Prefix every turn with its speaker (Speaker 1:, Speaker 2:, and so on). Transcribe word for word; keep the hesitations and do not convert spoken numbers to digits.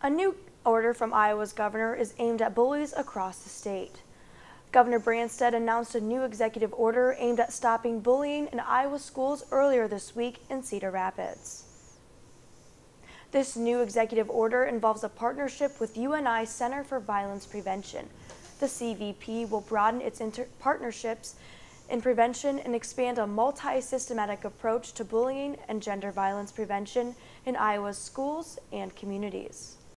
Speaker 1: A new order from Iowa's governor is aimed at bullies across the state. Governor Branstad announced a new executive order aimed at stopping bullying in Iowa schools earlier this week in Cedar Rapids. This new executive order involves a partnership with U N I Center for Violence Prevention. The C V P will broaden its partnerships in prevention and expand a multi-systematic approach to bullying and gender violence prevention in Iowa's schools and communities.